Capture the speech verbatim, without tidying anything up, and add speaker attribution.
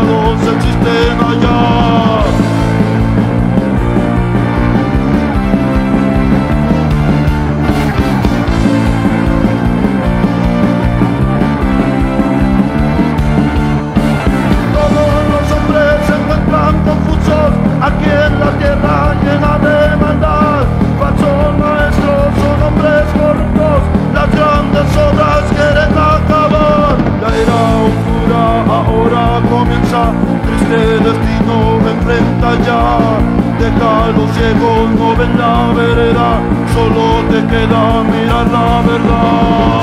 Speaker 1: pecados existen allá. Aquí en la tierra llena de maldad, falsos maestros son hombres corruptos, las grandes obras quieren acabar. La era oscura ahora comienza, triste destino enfrenta ya. Deja a los ciegos, no ven la vereda, solo te queda mirar la verdad.